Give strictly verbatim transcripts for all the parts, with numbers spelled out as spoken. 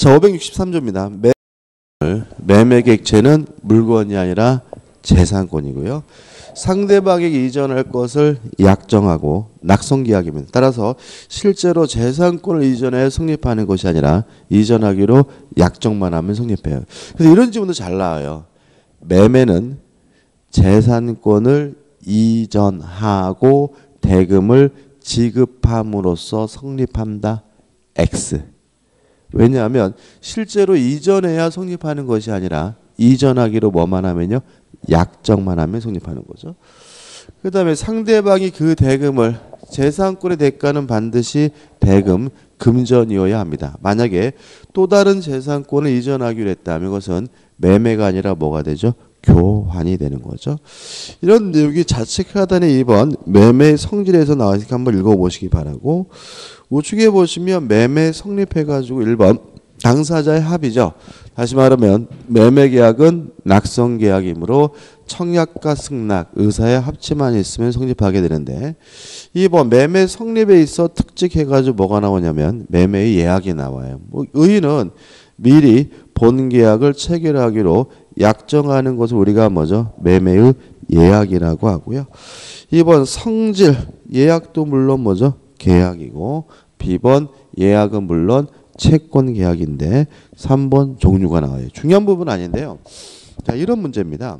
자, 오백육십삼 조입니다. 매, 매매객체는 물건이 아니라 재산권이고요. 상대방에게 이전할 것을 약정하고 낙성계약입니다. 따라서 실제로 재산권을 이전해 성립하는 것이 아니라 이전하기로 약정만 하면 성립해요. 그래서 이런 질문도 잘 나와요. 매매는 재산권을 이전하고 대금을 지급함으로써 성립한다. X. 왜냐하면 실제로 이전해야 성립하는 것이 아니라 이전하기로 뭐만 하면요. 약정만 하면 성립하는 거죠. 그 다음에 상대방이 그 대금을 재산권의 대가는 반드시 대금 금전이어야 합니다. 만약에 또 다른 재산권을 이전하기로 했다면 그것은 매매가 아니라 뭐가 되죠? 교환이 되는 거죠. 이런 내용이 좌측 하단에 이 번 매매 성질에서 나와있으니까 한번 읽어보시기 바라고, 우측에 보시면 매매 성립해가지고 일 번 당사자의 합의죠. 다시 말하면 매매계약은 낙성계약이므로 청약과 승낙, 의사의 합치만 있으면 성립하게 되는데, 이 번 매매 성립에 있어 특직해가지고 뭐가 나오냐면 매매의 예약이 나와요. 뭐 의의는 미리 본계약을 체결하기로 약정하는 것을 우리가 뭐죠? 매매의 예약이라고 하고요. 이 번 성질, 예약도 물론 뭐죠? 계약이고, 비 번 예약은 물론 채권 계약인데 삼 번 종류가 나와요. 중요한 부분은 아닌데요. 자, 이런 문제입니다.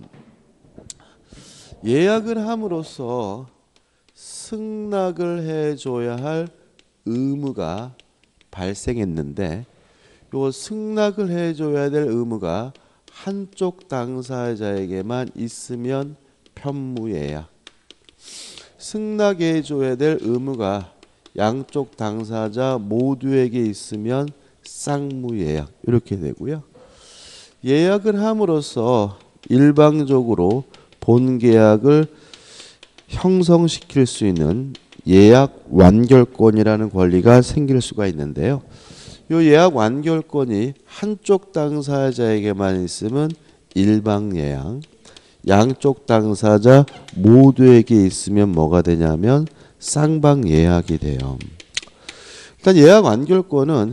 예약을 함으로써 승낙을 해줘야 할 의무가 발생했는데, 요 승낙을 해줘야 될 의무가 한쪽 당사자에게만 있으면 편무예약, 승낙해줘야 될 의무가 양쪽 당사자 모두에게 있으면 쌍무예약, 이렇게 되고요. 예약을 함으로써 일방적으로 본계약을 형성시킬 수 있는 예약 완결권이라는 권리가 생길 수가 있는데요. 이 예약 완결권이 한쪽 당사자에게만 있으면 일방예약, 양쪽 당사자 모두에게 있으면 뭐가 되냐면 쌍방예약이 돼요. 일단 예약 완결권은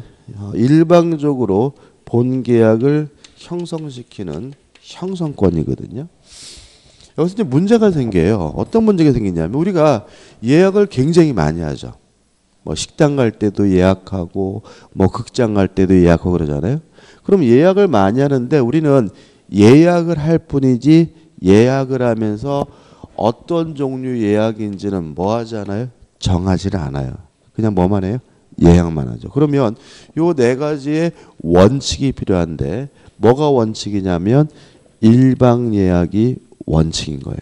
일방적으로 본계약을 형성시키는 형성권이거든요. 여기서 이제 문제가 생겨요. 어떤 문제가 생기냐면 우리가 예약을 굉장히 많이 하죠. 뭐 식당 갈 때도 예약하고 뭐 극장 갈 때도 예약하고 그러잖아요. 그럼 예약을 많이 하는데 우리는 예약을 할 뿐이지 예약을 하면서 어떤 종류 예약인지는 뭐 하잖아요? 정하지를 않아요. 그냥 뭐만 해요? 예약만 하죠. 그러면 요 네 가지의 원칙이 필요한데 뭐가 원칙이냐면 일방 예약이 원칙인 거예요.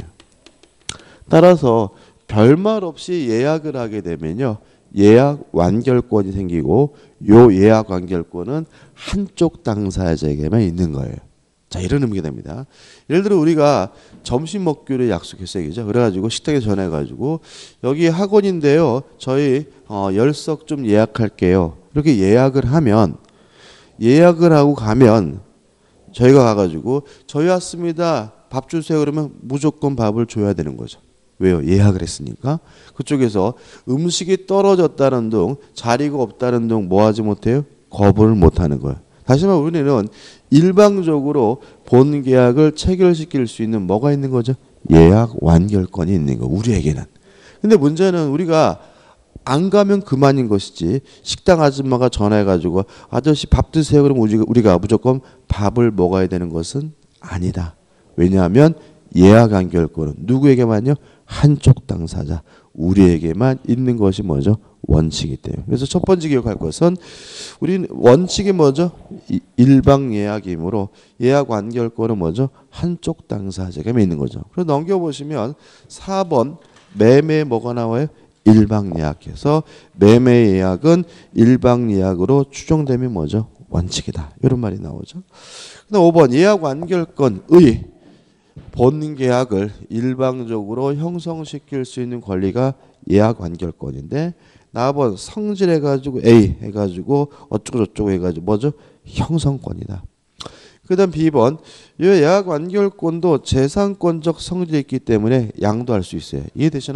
따라서 별말 없이 예약을 하게 되면요. 예약 완결권이 생기고 요 예약 완결권은 한쪽 당사자에게만 있는 거예요. 자, 이런 의미가 됩니다. 예를 들어 우리가 점심 먹기로 약속했어요. 그죠? 그래가지고 식당에 전화해가지고 여기 학원인데요. 저희 어, 열석 좀 예약할게요. 이렇게 예약을 하면 예약을 하고 가면 저희가 가가지고 저희 왔습니다. 밥 주세요. 그러면 무조건 밥을 줘야 되는 거죠. 왜요? 예약을 했으니까. 그쪽에서 음식이 떨어졌다는 둥, 자리가 없다는 둥 뭐 하지 못해요? 거부를 못하는 거예요. 다시 말하면 우리는 일방적으로 본 계약을 체결시킬 수 있는 뭐가 있는 거죠? 예약 완결권이 있는 거, 우리에게는. 근데 문제는 우리가 안 가면 그만인 것이지 식당 아줌마가 전화해가지고 아저씨 밥 드세요. 그러면 우리가, 우리가 무조건 밥을 먹어야 되는 것은 아니다. 왜냐하면 예약 완결권은 누구에게만요? 한쪽 당사자, 우리에게만 있는 것이 뭐죠? 원칙이 돼요. 그래서 첫 번째 기억할 것은 우리는 원칙이 뭐죠? 일방 예약이므로 예약 완결권은 뭐죠? 한쪽 당사자에게만 있는 거죠. 그래서 넘겨보시면 사 번 매매 뭐가 나와요? 일방 예약해서 매매 예약은 일방 예약으로 추정되면 뭐죠? 원칙이다. 이런 말이 나오죠. 그다음 오 번 예약 완결권의 본 계약을 일방적으로 형성시킬 수 있는 권리가 예약 완결권인데 사 번 성질 해가지고 A 해가지고 어쩌고 저쩌고 해가지고 뭐죠? 형성권이다. 그 다음 비 번 이 예약 완결권도 재산권적 성질이 있기 때문에 양도할 수 있어요. 이해되시나요?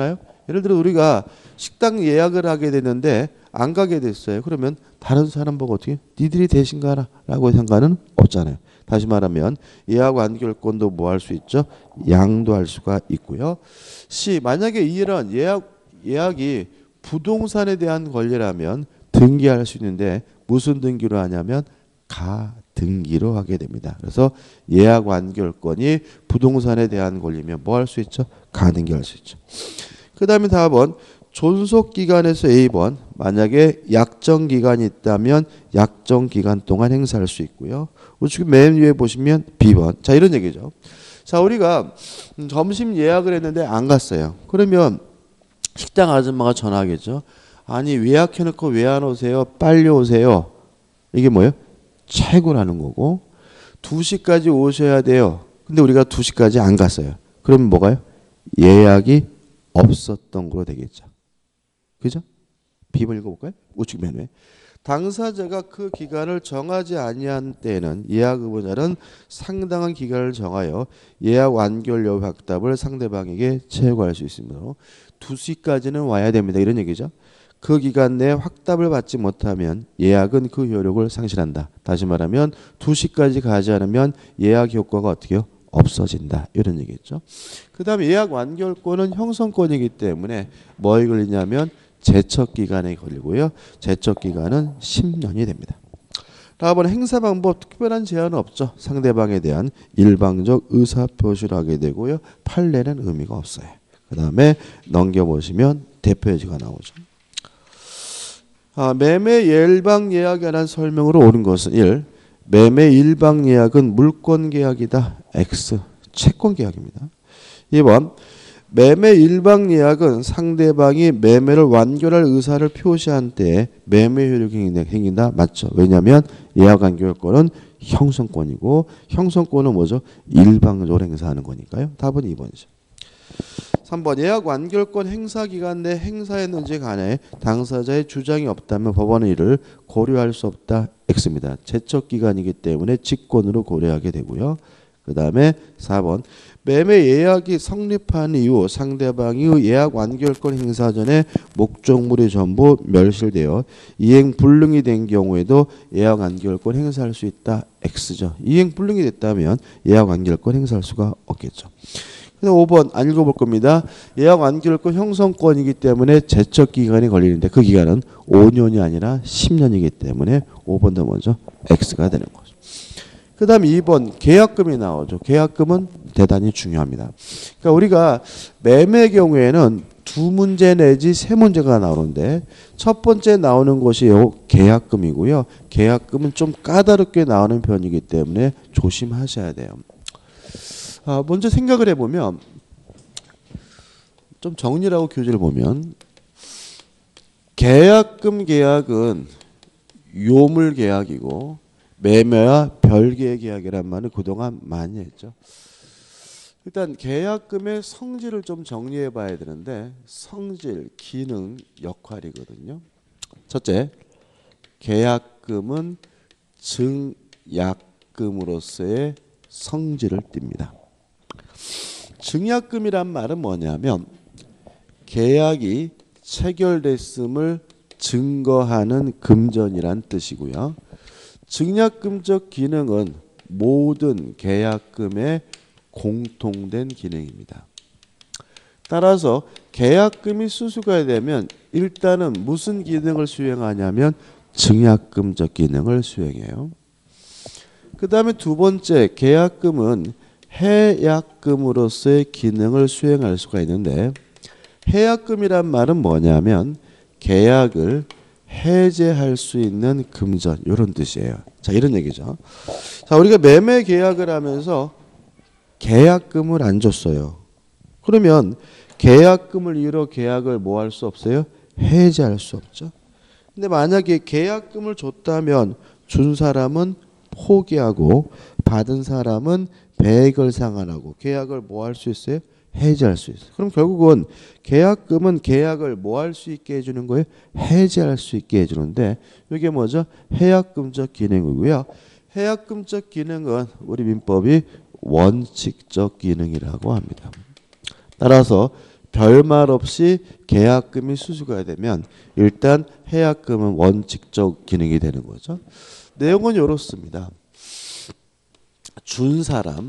예를 들어 우리가 식당 예약을 하게 됐는데 안 가게 됐어요. 그러면 다른 사람 보고 어떻게 니들이 대신 가라라고 생각은 없잖아요. 다시 말하면 예약 완결권도 뭐 할 수 있죠? 양도할 수가 있고요. C. 만약에 이런 예약 예약이 부동산에 대한 권리라면 등기할 수 있는데 무슨 등기로 하냐면 가등기로 하게 됩니다. 그래서 예약 완결권이 부동산에 대한 권리면 뭐 할 수 있죠? 가등기할 수 있죠. 그 다음에 사 번 존속기간에서 A 번 만약에 약정기간이 있다면 약정기간 동안 행사할 수 있고요. 우측 맨 위에 보시면 B 번. 자 이런 얘기죠. 자 우리가 점심 예약을 했는데 안 갔어요. 그러면 식당 아줌마가 전화하겠죠. 아니 예약해놓고 왜 안 오세요? 빨리 오세요. 이게 뭐예요? 최고라는 거고 두 시까지 오셔야 돼요. 근데 우리가 두 시까지 안 갔어요. 그러면 뭐가요? 예약이 없었던 거로 되겠죠. 그죠? B번 읽어볼까요? 우측 맨 위에. 당사자가 그 기간을 정하지 아니한 때에는 예약 의무자는 상당한 기간을 정하여 예약 완결 여부 확답을 상대방에게 채용할 수 있습니다. 두 시까지는 와야 됩니다. 이런 얘기죠. 그 기간 내에 확답을 받지 못하면 예약은 그 효력을 상실한다. 다시 말하면 두 시까지 가지 않으면 예약 효과가 어떻게 해요? 없어진다. 이런 얘기겠죠. 그 다음에 예약 완결권은 형성권이기 때문에 뭐에 걸리냐면 제척기간에 걸리고요. 제척기간은 십 년이 됩니다. 다음은 행사 방법 특별한 제한은 없죠. 상대방에 대한 일방적 의사표시를 하게 되고요. 판례는 의미가 없어요. 그 다음에 넘겨보시면 대표예지가 나오죠. 아, 매매 일방 예약에 관한 설명으로 옳은 것은 일. 매매 일방 예약은 물권 계약이다. X. 채권 계약입니다. 이 번. 매매 일방 예약은 상대방이 매매를 완결할 의사를 표시한 때에 매매 효력이 생긴다. 맞죠? 왜냐하면 예약 완결권은 형성권이고 형성권은 뭐죠? 일방적으로 행사하는 거니까요. 답은 이 번이죠. 삼 번 예약 완결권 행사 기간 내 행사했는지 간에 당사자의 주장이 없다면 법원은 이를 고려할 수 없다. X입니다. 제척 기간이기 때문에 직권으로 고려하게 되고요. 그 다음에 사 번 매매 예약이 성립한 이후 상대방이 예약 완결권 행사 전에 목적물이 전부 멸실되어 이행 불능이 된 경우에도 예약 완결권 행사할 수 있다. X죠. 이행 불능이 됐다면 예약 완결권 행사할 수가 없겠죠. 오 번 안 읽어볼 겁니다. 예약 완결권 형성권이기 때문에 제척 기간이 걸리는데 그 기간은 오 년이 아니라 십 년이기 때문에 오 번도 먼저 X가 되는 거죠. 그 다음 이 번 계약금이 나오죠. 계약금은 대단히 중요합니다. 그러니까 우리가 매매 경우에는 두 문제 내지 세 문제가 나오는데 첫 번째 나오는 것이 계약금이고요. 계약금은 좀 까다롭게 나오는 편이기 때문에 조심하셔야 돼요. 아, 먼저 생각을 해보면 좀 정리를 하고 교재를 보면 계약금 계약은 요물 계약이고 매매와 별개의 계약이란 말을 그동안 많이 했죠. 일단 계약금의 성질을 좀 정리해 봐야 되는데 성질, 기능, 역할이거든요. 첫째, 계약금은 증약금으로서의 성질을 띱니다. 증약금이란 말은 뭐냐면 계약이 체결됐음을 증거하는 금전이란 뜻이고요. 증약금적 기능은 모든 계약금의 공통된 기능입니다. 따라서 계약금이 수수가 되면 일단은 무슨 기능을 수행하냐면 증약금적 기능을 수행해요. 그 다음에 두 번째, 계약금은 해약금으로서의 기능을 수행할 수가 있는데 해약금이란 말은 뭐냐면 계약을 해제할 수 있는 금전 이런 뜻이에요. 자 이런 얘기죠. 자 우리가 매매 계약을 하면서 계약금을 안 줬어요. 그러면 계약금을 이유로 계약을 뭐 할 수 없어요? 해제할 수 없죠. 근데 만약에 계약금을 줬다면 준 사람은 포기하고 받은 사람은 배액을 상환하고 계약을 뭐 할 수 있어요? 해제할 수 있어요. 그럼 결국은 계약금은 계약을 뭐 할 수 있게 해주는 거예요? 해제할 수 있게 해주는데 이게 뭐죠? 해약금적 기능이고요. 해약금적 기능은 우리 민법이 원칙적 기능이라고 합니다. 따라서 별말 없이 계약금이 수수가 되면 일단 해약금은 원칙적 기능이 되는 거죠. 내용은 이렇습니다. 준 사람,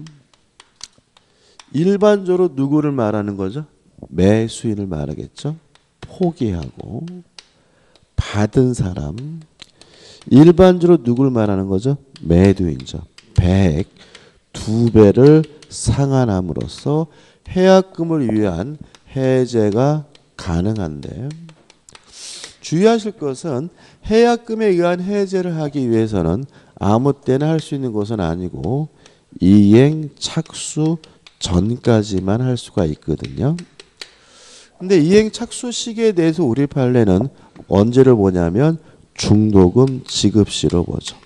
일반적으로 누구를 말하는 거죠? 매수인을 말하겠죠. 포기하고 받은 사람, 일반적으로 누구를 말하는 거죠? 매도인죠. 백, 두 배를 상환함으로써 해약금을 위한 해제가 가능한데, 주의하실 것은 해약금에 의한 해제를 하기 위해서는 아무 때나 할 수 있는 것은 아니고 이행 착수 전까지만 할 수가 있거든요. 근데 이행 착수 시기에 대해서 우리 판례는 언제를 보냐면 중도금 지급시로 보죠.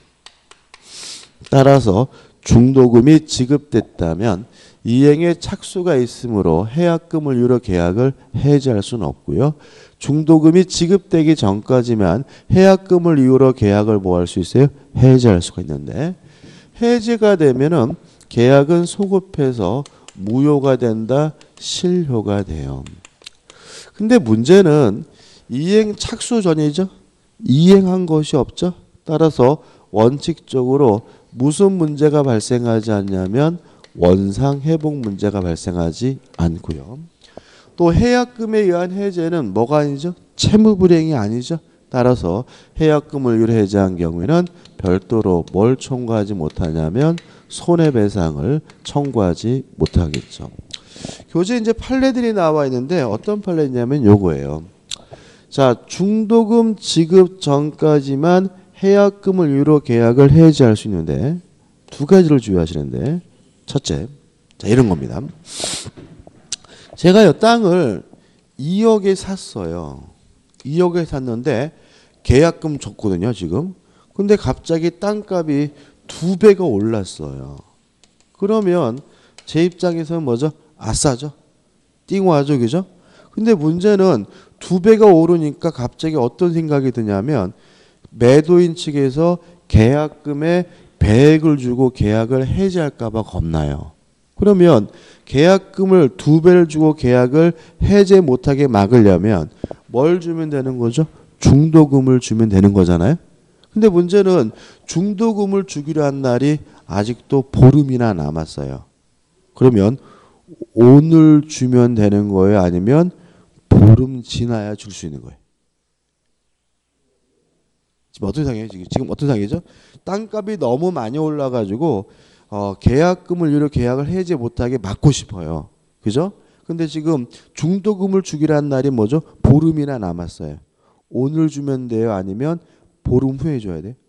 따라서 중도금이 지급됐다면 이행에 착수가 있으므로 해약금을 유로 계약을 해제할 수는 없고요. 중도금이 지급되기 전까지만 해약금을 이유로 계약을 뭐 할 수 있어요? 해제할 수가 있는데, 해제가 되면은 계약은 소급해서 무효가 된다, 실효가 돼요. 근데 문제는 이행 착수 전이죠. 이행한 것이 없죠. 따라서 원칙적으로 무슨 문제가 발생하지 않냐면 원상 회복 문제가 발생하지 않고요. 또 해약금에 의한 해제는 뭐가 아니죠? 채무 불이행이 아니죠. 따라서 해약금을 유로 해제한 경우에는 별도로 뭘 청구하지 못하냐면 손해배상을 청구하지 못하겠죠. 교재 이제 판례들이 나와 있는데 어떤 판례냐면 요거예요. 자, 중도금 지급 전까지만 해약금을 유로 계약을 해제할 수 있는데 두 가지를 주의하시는데, 첫째, 자 이런 겁니다. 제가요 땅을 이억에 샀어요. 이억에 샀는데 계약금 줬거든요 지금. 근데 갑자기 땅값이 두 배가 올랐어요. 그러면 제 입장에서는 뭐죠? 아싸죠. 띵화죠, 그죠? 근데 문제는 두 배가 오르니까 갑자기 어떤 생각이 드냐면 매도인 측에서 계약금에 배액을 주고 계약을 해지할까봐 겁나요. 그러면 계약금을 두 배를 주고 계약을 해제 못하게 막으려면 뭘 주면 되는 거죠? 중도금을 주면 되는 거잖아요. 근데 문제는 중도금을 주기로 한 날이 아직도 보름이나 남았어요. 그러면 오늘 주면 되는 거예요? 아니면 보름 지나야 줄 수 있는 거예요? 지금 어떤 상황이에요? 지금, 지금 어떤 상황이죠? 땅값이 너무 많이 올라가지고 어, 계약금을 유로 계약을 해지 못하게 막고 싶어요. 그죠? 근데 지금 중도금을 주기로 한 날이 뭐죠? 보름이나 남았어요. 오늘 주면 돼요? 아니면 보름 후에 줘야 돼?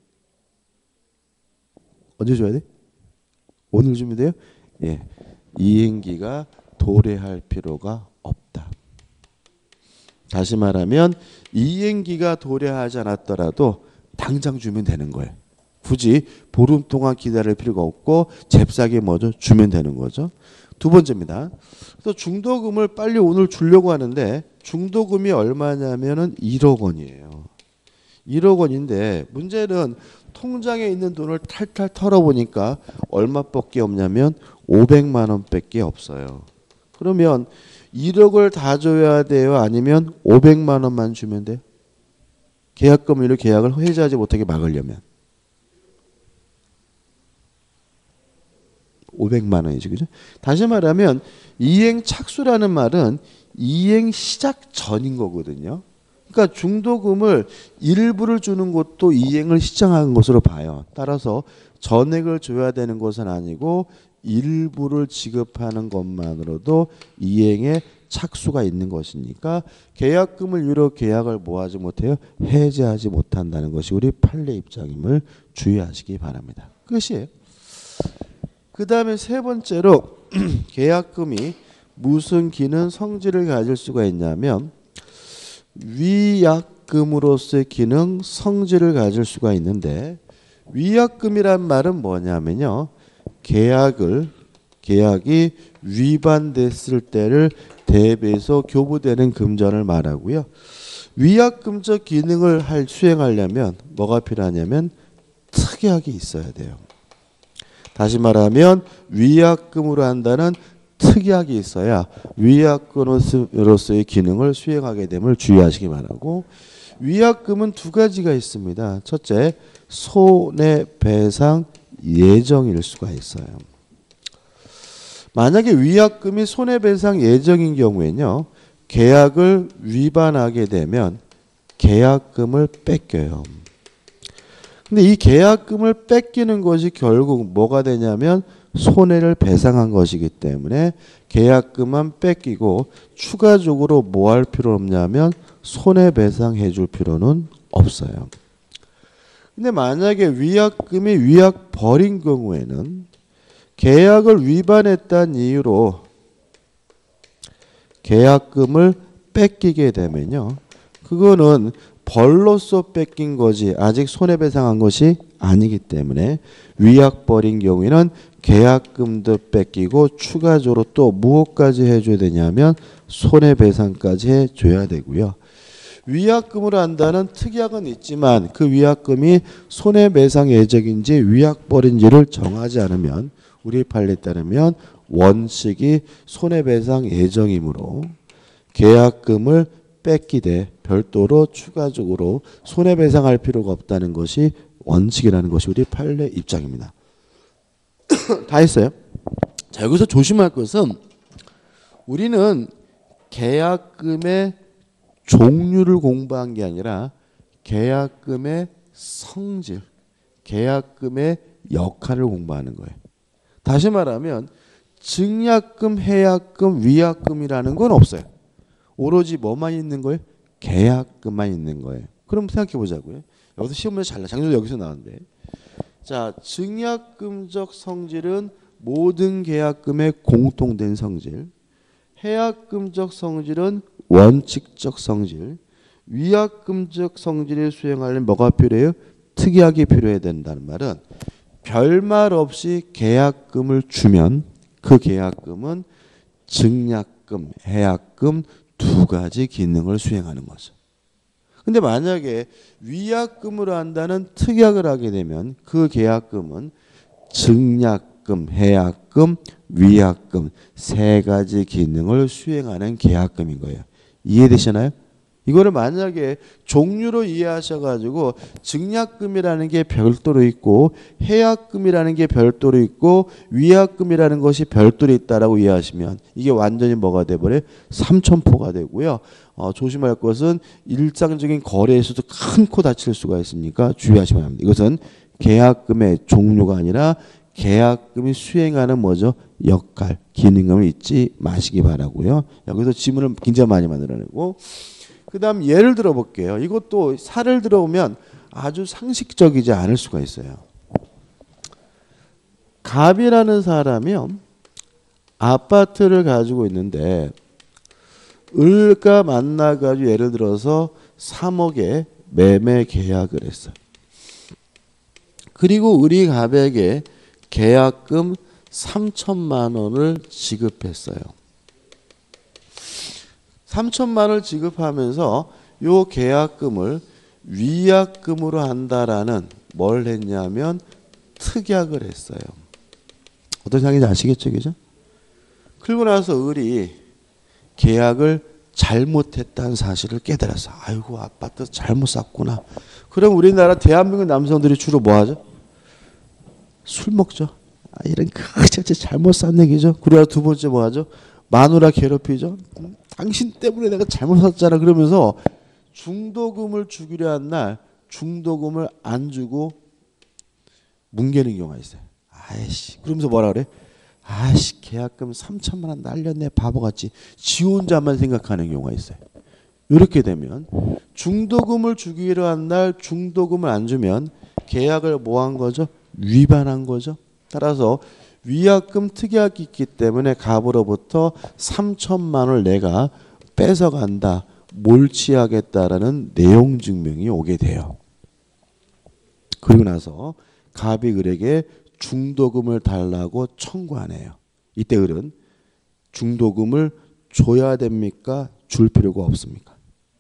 언제 줘야 돼? 오늘 주면 돼요? 예. 이행기가 도래할 필요가 없다. 다시 말하면 이행기가 도래하지 않았더라도 당장 주면 되는 거예요. 굳이 보름 동안 기다릴 필요가 없고 잽싸게 뭐죠? 주면 되는 거죠. 두 번째입니다. 그래서 중도금을 빨리 오늘 주려고 하는데 중도금이 얼마냐면은 일억 원이에요. 일억 원인데 문제는 통장에 있는 돈을 탈탈 털어보니까 얼마밖에 없냐면 오백만 원밖에 없어요. 그러면 일억을 다 줘야 돼요? 아니면 오백만 원만 주면 돼요? 계약금으로 계약을 해지하지 못하게 막으려면 오백만 원이죠. 그죠? 다시 말하면 이행 착수라는 말은 이행 시작 전인 거거든요. 그러니까 중도금을 일부를 주는 것도 이행을 시작한 것으로 봐요. 따라서 전액을 줘야 되는 것은 아니고 일부를 지급하는 것만으로도 이행에 착수가 있는 것이니까 계약금을 유로 계약을 뭐하지 못해요? 해제하지 못한다는 것이 우리 판례 입장임을 주의하시기 바랍니다. 끝이에요. 그 다음에 세 번째로 계약금이 무슨 기능 성질을 가질 수가 있냐면 위약금으로서의 기능 성질을 가질 수가 있는데, 위약금이란 말은 뭐냐면요, 계약을 계약이 위반됐을 때를 대비해서 교부되는 금전을 말하고요. 위약금적 기능을 할 수행하려면 뭐가 필요하냐면 특약이 있어야 돼요. 다시 말하면 위약금으로 한다는 특약이 있어야 위약금으로서의 기능을 수행하게 됨을 주의하시기 바라고, 위약금은 두 가지가 있습니다. 첫째, 손해배상 예정일 수가 있어요. 만약에 위약금이 손해배상 예정인 경우에는요, 계약을 위반하게 되면 계약금을 뺏겨요. 근데 이 계약금을 뺏기는 것이 결국 뭐가 되냐면 손해를 배상한 것이기 때문에 계약금만 뺏기고 추가적으로 뭐 할 필요 없냐면 손해배상해 줄 필요는 없어요. 근데 만약에 위약금이 위약 벌인 경우에는 계약을 위반했다는 이유로 계약금을 뺏기게 되면요, 그거는 벌로서 뺏긴 거지 아직 손해배상한 것이 아니기 때문에 위약 벌인 경우에는 계약금도 뺏기고 추가적으로 또 무엇까지 해줘야 되냐면 손해배상까지 해줘야 되고요. 위약금으로 한다는 특약은 있지만 그 위약금이 손해배상 예정인지 위약 벌인지를 정하지 않으면 우리 판례에 따르면 원칙이 손해배상 예정이므로 계약금을 뺏기되 별도로 추가적으로 손해배상할 필요가 없다는 것이 원칙이라는 것이 우리 판례 입장입니다. 다 했어요. 자, 여기서 조심할 것은 우리는 계약금의 종류를 공부한 게 아니라 계약금의 성질, 계약금의 역할을 공부하는 거예요. 다시 말하면 증약금, 해약금, 위약금이라는 건 없어요. 오로지 뭐만 있는 거예요? 계약금만 있는 거예요. 그럼 생각해 보자고요. 여기서 시험 문제 잘 나. 작년도 여기서 나왔는데. 자, 증약금적 성질은 모든 계약금의 공통된 성질. 해약금적 성질은 원칙적 성질. 위약금적 성질을 수행하려면 뭐가 필요해요? 특약이 필요해야 된다는 말은 별말 없이 계약금을 주면 그 계약금은 증약금, 해약금 두 가지 기능을 수행하는 거죠. 근데 만약에 위약금으로 한다는 특약을 하게 되면 그 계약금은 증약금, 해약금, 위약금 세 가지 기능을 수행하는 계약금인 거예요. 이해되시나요? 이거를 만약에 종류로 이해하셔가지고 증약금이라는 게 별도로 있고 해약금이라는 게 별도로 있고 위약금이라는 것이 별도로 있다라고 이해하시면 이게 완전히 뭐가 돼버려요? 삼천포가 되고요. 어, 조심할 것은 일상적인 거래에서도 큰 코 다칠 수가 있으니까 주의하시면 합니다. 이것은 계약금의 종류가 아니라 계약금이 수행하는 뭐죠? 역할, 기능을 잊지 마시기 바라고요. 여기서 지문을 굉장히 많이 만들어내고, 그 다음 예를 들어 볼게요. 이것도 사를 들어보면 아주 상식적이지 않을 수가 있어요. 갑이라는 사람이요, 아파트를 가지고 있는데 을과 만나가지고 예를 들어서 삼억에 매매 계약을 했어요. 그리고 을이 갑에게 계약금 삼천만 원을 지급했어요. 삼천만 원을 지급하면서 요 계약금을 위약금으로 한다라는 뭘 했냐면 특약을 했어요. 어떤 상황인지 아시겠죠? 그죠? 그리고 나서 을이 계약을 잘못했다는 사실을 깨달았어. 아이고, 아파트 잘못 샀구나. 그럼 우리나라 대한민국 남성들이 주로 뭐 하죠? 술 먹죠. 아, 이런 그저저 잘못 산 얘기죠. 그리고 두 번째 뭐 하죠? 마누라 괴롭히죠. 음, 당신 때문에 내가 잘못 샀잖아. 그러면서 중도금을 주기로 한 날 중도금을 안 주고 뭉개는 경우가 있어요. 아이씨, 그러면서 뭐라 그래? 아이씨, 계약금 삼천만 원 날렸네, 바보같이. 지 혼자만 생각하는 경우가 있어요. 이렇게 되면 중도금을 주기로 한 날 중도금을 안 주면 계약을 뭐 한 거죠? 위반한 거죠. 따라서 위약금 특약이 있기 때문에 갑으로부터 삼천만 원을 내가 뺏어간다, 몰취하겠다라는 내용 증명이 오게 돼요. 그리고 나서 갑이 을에게 중도금을 달라고 청구하네요. 이때 을은 중도금을 줘야 됩니까? 줄 필요가 없습니까?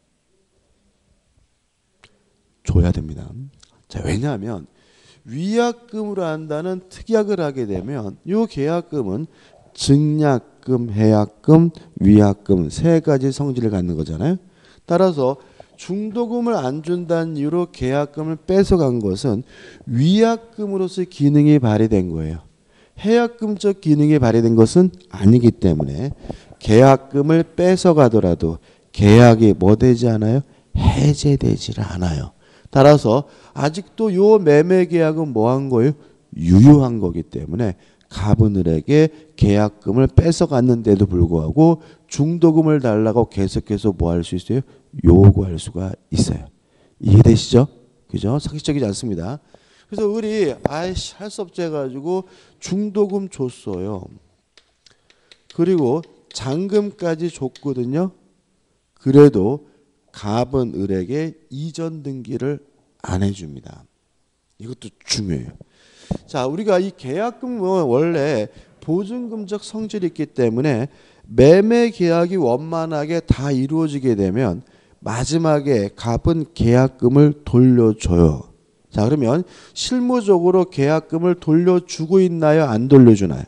줘야 됩니다. 자, 왜냐하면 위약금으로 한다는 특약을 하게 되면 이 계약금은 증약, 계약금, 해약금, 위약금 세 가지 성질을 갖는 거잖아요. 따라서 중도금을 안 준다는 이유로 계약금을 뺏어간 것은 위약금으로서의 기능이 발휘된 거예요. 해약금적 기능이 발휘된 것은 아니기 때문에 계약금을 뺏어가더라도 계약이 뭐 되지 않아요? 해제되질 않아요. 따라서 아직도 요 매매 계약은 뭐 한 거예요? 유효한 거기 때문에 갑은을에게 계약금을 뺏어갔는데도 불구하고 중도금을 달라고 계속해서 뭐 할 수 있어요? 요구할 수가 있어요. 이해되시죠? 그죠? 상식적이지 않습니다. 그래서 을이 아이씨 할 수 없지 해가지고 중도금 줬어요. 그리고 잔금까지 줬거든요. 그래도 갑은 을에게 이전 등기를 안 해줍니다. 이것도 중요해요. 자, 우리가 이 계약금은 원래 보증금적 성질이 있기 때문에 매매 계약이 원만하게 다 이루어지게 되면 마지막에 갑은 계약금을 돌려줘요. 자, 그러면 실무적으로 계약금을 돌려주고 있나요? 안 돌려주나요?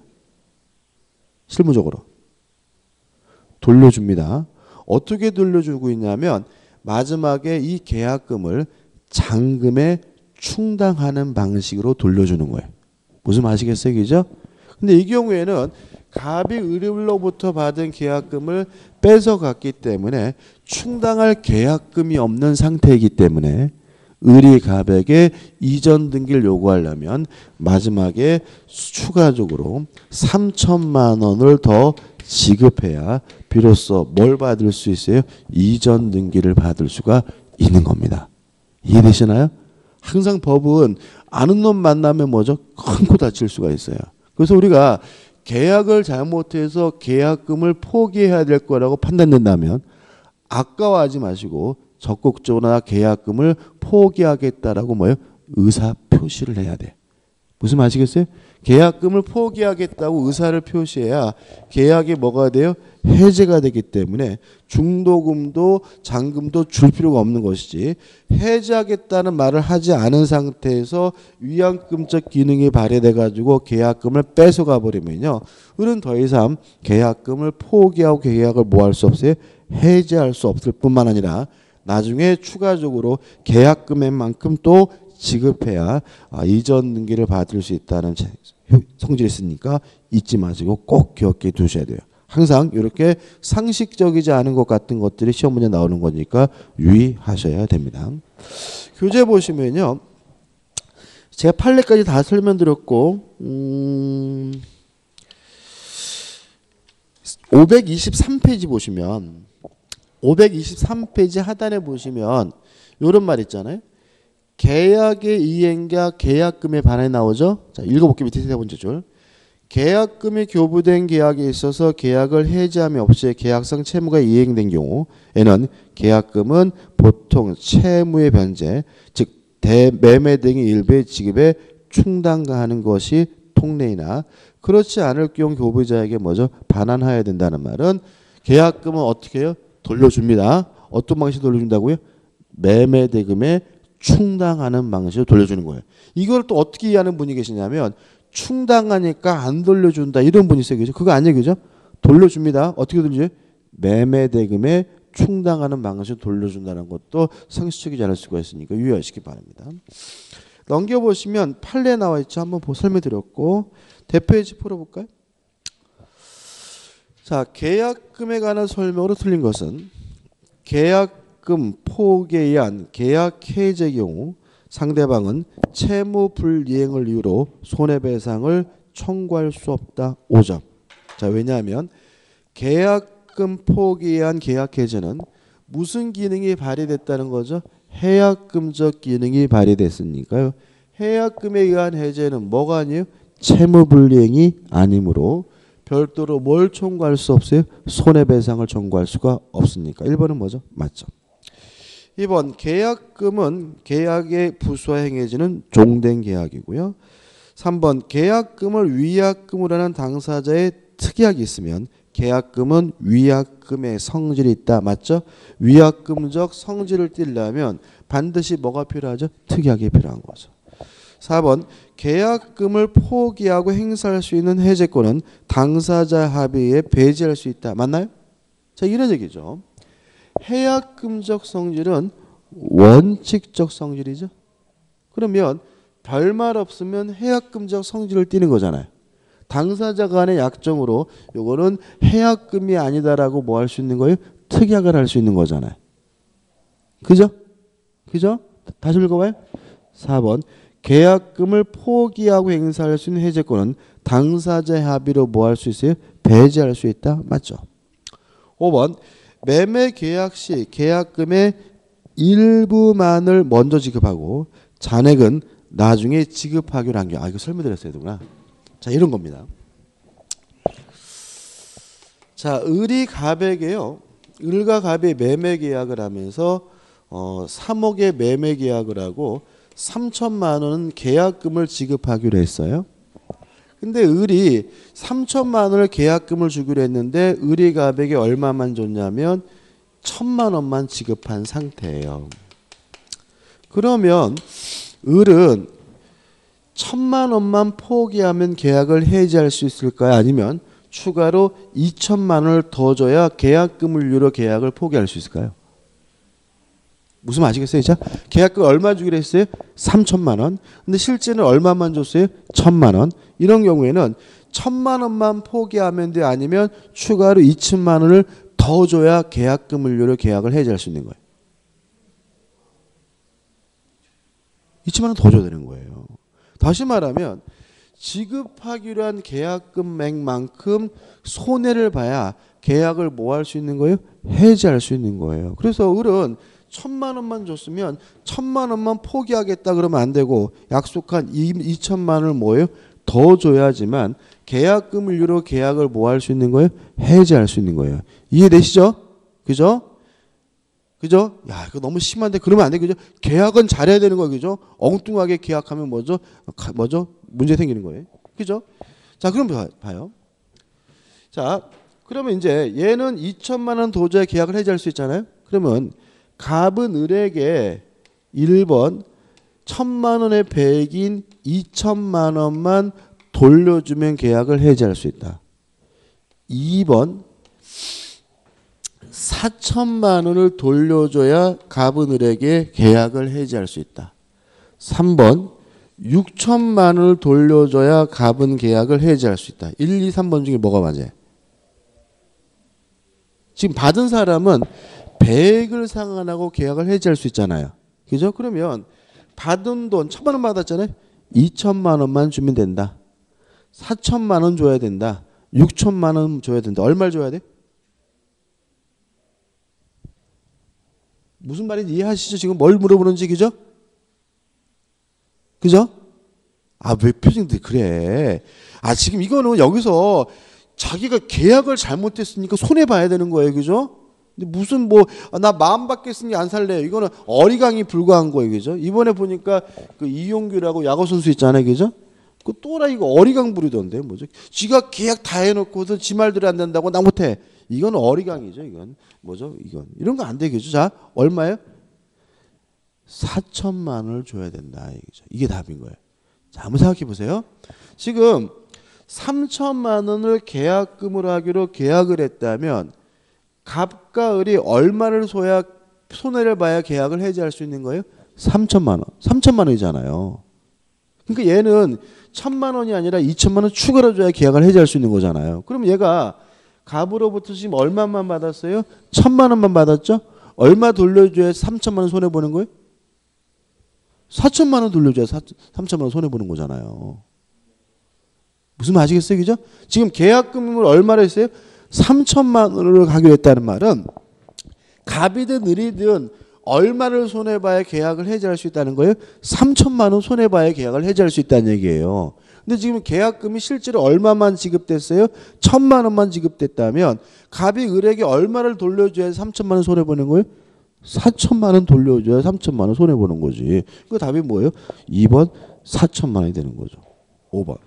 실무적으로 돌려줍니다. 어떻게 돌려주고 있냐면 마지막에 이 계약금을 잔금에 충당하는 방식으로 돌려주는 거예요. 무슨 아시겠어요? 그죠? 근데 이 경우에는 갑이 을로부터 받은 계약금을 뺏어갔기 때문에 충당할 계약금이 없는 상태이기 때문에 을이 갑에게 이전 등기를 요구하려면 마지막에 추가적으로 삼천만 원을 더 지급해야 비로소 뭘 받을 수 있어요? 이전 등기를 받을 수가 있는 겁니다. 이해되시나요? 항상 법은 아는 놈 만나면 뭐죠? 큰 코 다칠 수가 있어요. 그래서 우리가 계약을 잘못해서 계약금을 포기해야 될 거라고 판단된다면 아까워하지 마시고 적극적으로 계약금을 포기하겠다라고 뭐예요? 의사 표시를 해야 돼. 무슨 말 아시겠어요? 계약금을 포기하겠다고 의사를 표시해야 계약이 뭐가 돼요? 해제가 되기 때문에 중도금도 잔금도 줄 필요가 없는 것이지 해제하겠다는 말을 하지 않은 상태에서 위약금적 기능이 발휘돼 가지고 계약금을 뺏어가 버리면요. 을은 더 이상 계약금을 포기하고 계약을 뭐 할 수 없어요? 해제할 수 없을 뿐만 아니라 나중에 추가적으로 계약금액만큼 또 지급해야 이전 등기를 받을 수 있다는 성질이 있으니까 잊지 마시고 꼭 기억해 두셔야 돼요. 항상 이렇게 상식적이지 않은 것 같은 것들이 시험 문제 나오는 거니까 유의하셔야 됩니다. 교재 보시면요. 제가 판례까지 다 설명드렸고 음 오백이십삼 페이지 보시면 오백이십삼 페이지 하단에 보시면 이런 말 있잖아요. 계약의 이행과 계약금의 반환이 나오죠. 자, 읽어볼게요. 밑에 세 번째 줄. 계약금이 교부된 계약에 있어서 계약을 해지함이 없이 계약상 채무가 이행된 경우에는 계약금은 보통 채무의 변제, 즉 대매매 등의 일부의 지급에 충당하는 것이 통례이나 그렇지 않을 경우 교부자에게 뭐죠? 반환하여야 된다는 말은 계약금은 어떻게 해요? 돌려줍니다. 어떤 방식으로 돌려준다고요? 매매 대금에 충당하는 방식으로 돌려주는 거예요. 이걸 또 어떻게 이해하는 분이 계시냐면 충당하니까 안 돌려준다 이런 분이 있어요. 그죠? 그거 아니에요. 그죠? 돌려줍니다. 어떻게 돌려줘요? 매매 대금에 충당하는 방식으로 돌려준다는 것도 상식적이지 않을 수가 있으니까 유의하시기 바랍니다. 넘겨보시면 판례 나와 있죠. 한번 설명드렸고 대표이지 풀어볼까요? 자, 계약금에 관한 설명으로 틀린 것은 계약금 포기에 의한 계약 해제 경우 상대방은 채무 불이행을 이유로 손해배상을 청구할 수 없다. 오 점. 자, 왜냐하면 계약금 포기에 의한 계약 해제는 무슨 기능이 발휘됐다는 거죠? 해약금적 기능이 발휘됐으니까요. 해약금에 의한 해제는 뭐가 아니에요? 채무 불이행이 아니므로 별도로 뭘 청구할 수 없어요? 손해배상을 청구할 수가 없으니까. 일 번은 뭐죠? 맞죠. 이 번 계약금은 계약의 부수와 행해지는 종된 계약이고요. 삼 번 계약금을 위약금으로 하는 당사자의 특약이 있으면 계약금은 위약금의 성질이 있다. 맞죠? 위약금적 성질을 띠려면 반드시 뭐가 필요하죠? 특약이 필요한 거죠. 사 번 계약금을 포기하고 행사할 수 있는 해제권은 당사자 합의에 배제할 수 있다. 맞나요? 자, 이런 얘기죠. 해약금적 성질은 원칙적 성질이죠. 그러면 별말 없으면 해약금적 성질을 띠는 거잖아요. 당사자 간의 약정으로 요거는 해약금이 아니다라고 뭐 할 수 있는 거예요? 특약을 할 수 있는 거잖아요. 그죠? 그죠? 다시 읽어봐요. 사 번 계약금을 포기하고 행사할 수 있는 해제권은 당사자의 합의로 뭐 할 수 있어요? 배제할 수 있다. 맞죠? 오 번 매매 계약 시 계약금의 일부만을 먼저 지급하고 잔액은 나중에 지급하기로 한 게. 아, 이거 설명드렸어야 되구나. 자, 이런 겁니다. 자, 을이 갑에게요. 을과 갑이 매매 계약을 하면서 어, 삼억의 매매 계약을 하고 삼천만 원은 계약금을 지급하기로 했어요. 근데 을이 삼천만 원을 계약금을 주기로 했는데 을이 갑에게 얼마만 줬냐면 천만 원만 지급한 상태예요. 그러면 을은 천만 원만 포기하면 계약을 해지할 수 있을까요? 아니면 추가로 이천만 원을 더 줘야 계약금을 유로 계약을 포기할 수 있을까요? 무슨 말 아시겠어요? 자, 계약금 얼마 주기로 했어요? 삼천만 원. 근데 실제는 얼마만 줬어요? 천만 원. 이런 경우에는 천만 원만 포기하면 돼. 아니면 추가로 이천만 원을 더 줘야 계약금을 유로 계약을 해지할 수 있는 거예요. 이천만 원 더 줘야 되는 거예요. 다시 말하면 지급하기로 한 계약금액만큼 손해를 봐야 계약을 뭐 할 수 있는 거예요? 해지할 수 있는 거예요. 그래서 을은 천만 원만 줬으면 천만 원만 포기하겠다 그러면 안 되고 약속한 이천만 원을 뭐예요? 더 줘야지만 계약금을 유로 계약을 뭐 할 수 있는 거예요? 해지할 수 있는 거예요. 이해되시죠? 그죠? 그죠? 야, 이거 너무 심한데 그러면 안 돼. 그죠? 계약은 잘해야 되는 거예요. 그죠? 엉뚱하게 계약하면 뭐죠? 뭐죠? 문제 생기는 거예요. 그죠? 자, 그럼 봐요. 자, 그러면 이제 얘는 이천만 원 더 줘야 계약을 해지할 수 있잖아요. 그러면 갑은 을에게 일 번 천만 원의 배액인 이천만 원만 돌려주면 계약을 해지할 수 있다. 이 번 사천만 원을 돌려줘야 갑은 을에게 계약을 해지할 수 있다. 삼 번 육천만 원을 돌려줘야 갑은 계약을 해지할 수 있다. 일, 이, 삼 번 중에 뭐가 맞아요? 지금 받은 사람은 배액을 상환하고 계약을 해지할 수 있잖아요. 그죠? 그러면 받은 돈 천만 원 받았잖아요. 이천만 원만 주면 된다. 사천만 원 줘야 된다. 육천만 원 줘야 된다. 얼마를 줘야 돼? 무슨 말인지 이해하시죠? 지금 뭘 물어보는지. 그죠? 그죠? 아, 왜 표정들이 그래? 아, 지금 이거는 여기서 자기가 계약을 잘못했으니까 손해봐야 되는 거예요. 그죠? 근데 무슨 뭐 나 마음 바뀌었으니 안 살래요. 이거는 어리광이 불과한 거예요. 그죠? 이번에 보니까 그 이용규라고 야구 선수 있잖아요. 그죠? 그 또라이 이거 어리광 부리던데 뭐죠? 지가 계약 다 해놓고서 지 말대로 안 된다고 나 못해. 이건 어리광이죠. 이건 뭐죠? 이건 이런 거 안 되겠죠. 자, 얼마예요? 사천만 원을 줘야 된다. 이거죠. 이게 답인 거예요. 자, 한번 생각해 보세요. 지금 삼천만 원을 계약금으로 하기로 계약을 했다면 갑과 을이 얼마를 줘야 손해를 봐야 계약을 해지할 수 있는 거예요? 삼천만 원. 삼천만 원이잖아요. 그러니까 얘는 천만 원이 아니라 이천만 원 추가로 줘야 계약을 해지할 수 있는 거잖아요. 그럼 얘가 갑으로부터 지금 얼마만 받았어요? 천만 원만 받았죠? 얼마 돌려줘야 삼천만 원 손해보는 거예요? 사천만 원 돌려줘야 삼천만 원 손해보는 거잖아요. 무슨 말 아시겠어요? 그죠? 지금 계약금을 얼마를 했어요? 삼천만 원으로 가기로 했다는 말은 갑이든 을이든 얼마를 손해봐야 계약을 해지할 수 있다는 거예요? 삼천만 원 손해봐야 계약을 해지할 수 있다는 얘기예요. 근데 지금 계약금이 실제로 얼마만 지급됐어요? 천만 원만 지급됐다면 갑이 을에게 얼마를 돌려줘야 삼천만 원 손해보는 거예요? 사천만 원 돌려줘야 삼천만 원 손해보는 거지. 그 답이 뭐예요? 이 번 사천만 원이 되는 거죠. 오 번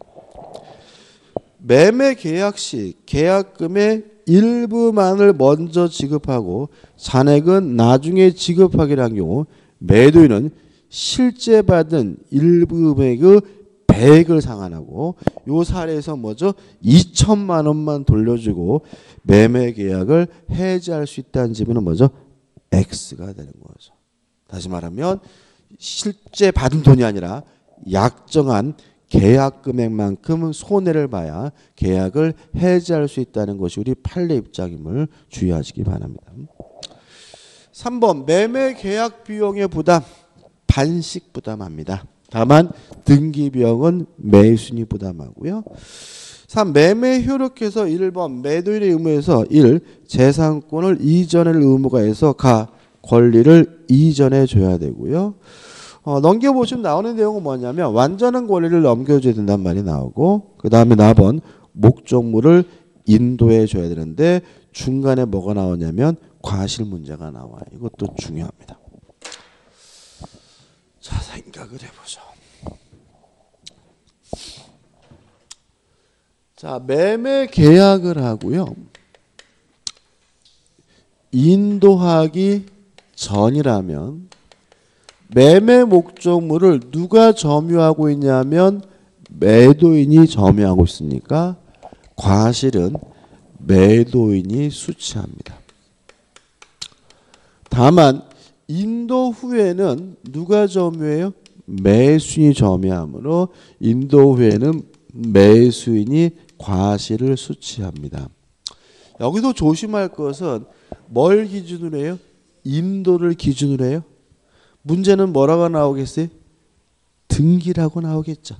매매 계약 시 계약금의 일부만을 먼저 지급하고 잔액은 나중에 지급하기로 한 경우 매도인은 실제 받은 일부 금액의 백을 상환하고 요 사례에서 뭐죠? 이천만 원만 돌려주고 매매 계약을 해지할 수 있다는 지분은 뭐죠? X가 되는 거죠. 다시 말하면 실제 받은 돈이 아니라 약정한 계약 금액만큼 손해를 봐야 계약을 해지할 수 있다는 것이 우리 판례 입장임을 주의하시기 바랍니다. 삼 번 매매 계약 비용의 부담 반씩 부담합니다. 다만 등기 비용은 매수인이 부담하고요. 삼 매매 효력에서 일 번 매도인의 의무에서 일 재산권을 이전할 의무가 있어 가 권리를 이전해 줘야 되고요. 어, 넘겨보시면 나오는 내용은 뭐냐면 완전한 권리를 넘겨줘야 된다는 말이 나오고 그 다음에 사 번 목적물을 인도해 줘야 되는데 중간에 뭐가 나오냐면 과실 문제가 나와요. 이것도 중요합니다. 자, 생각을 해보죠. 자, 매매 계약을 하고요. 인도하기 전이라면 매매 목적물을 누가 점유하고 있냐면 매도인이 점유하고 있으니까 과실은 매도인이 수취합니다. 다만 인도 후에는 누가 점유해요? 매수인이 점유하므로 인도 후에는 매수인이 과실을 수취합니다. 여기서 조심할 것은 뭘 기준으로 해요? 인도를 기준으로 해요? 문제는 뭐라고 나오겠어요? 등기라고 나오겠죠.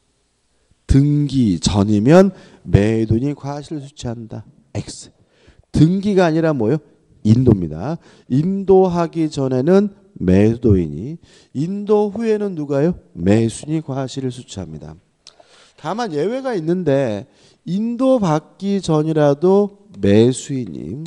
등기 전이면 매도인이 과실을 수취한다. X. 등기가 아니라 뭐예요? 인도입니다. 인도하기 전에는 매도인이, 인도 후에는 누가요? 매수인이 과실을 수취합니다. 다만 예외가 있는데 인도받기 전이라도 매수인이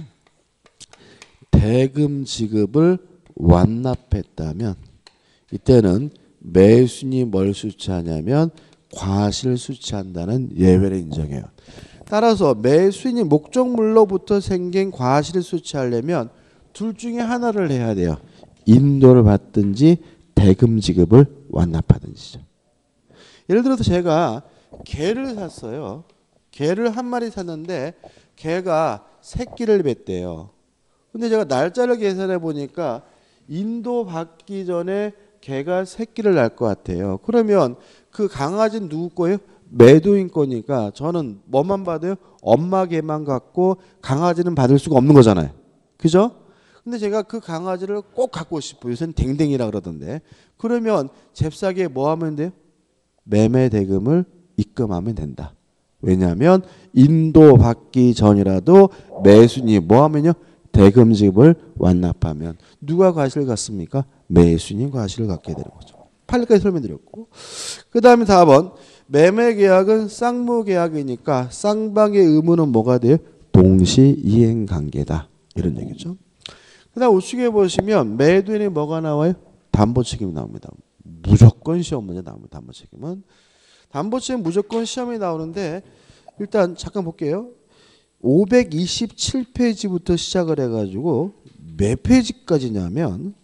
대금 지급을 완납했다면 이때는 매수인이 뭘 수취하냐면 과실을 수취한다는 예외를 인정해요. 따라서 매수인이 목적물로부터 생긴 과실을 수취하려면 둘 중에 하나를 해야 돼요. 인도를 받든지 대금 지급을 완납하든지죠. 예를 들어서 제가 개를 샀어요. 개를 한 마리 샀는데 개가 새끼를 뱉대요. 근데 제가 날짜를 계산해 보니까 인도 받기 전에 개가 새끼를 낳을 것 같아요. 그러면 그 강아지는 누구 거예요? 매도인 거니까 저는 뭐만 받아요? 엄마 개만 갖고 강아지는 받을 수가 없는 거잖아요. 그죠? 근데 제가 그 강아지를 꼭 갖고 싶어요. 요새는 댕댕이라 그러던데. 그러면 잽싸게 뭐 하면 돼요? 매매 대금을 입금하면 된다. 왜냐하면 인도 받기 전이라도 매수인이 뭐 하면요? 대금 지급을 완납하면 누가 과실을 갖습니까? 매수인이 과실을 갖게 되는 거죠. 판례까지 설명드렸고 그 다음에 사 번 매매 계약은 쌍무 계약이니까 쌍방의 의무는 뭐가 돼요? 동시 이행 관계다. 이런 얘기죠. 그 다음 우측에 보시면 매도인이 뭐가 나와요? 담보 책임이 나옵니다. 무조건 시험 문제 나옵니다. 담보 책임은. 담보 책임 무조건 시험이 나오는데 일단 잠깐 볼게요. 오백이십칠 페이지부터 시작을 해가지고 몇 페이지까지냐면